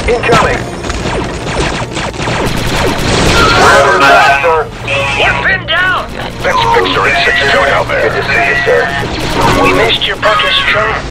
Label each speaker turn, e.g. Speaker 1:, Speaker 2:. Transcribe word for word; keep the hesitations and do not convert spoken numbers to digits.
Speaker 1: Incoming.
Speaker 2: We're pinned down!
Speaker 3: That's Victor in six two now there.
Speaker 1: Good to see you, sir.
Speaker 2: We missed your bucket's trap.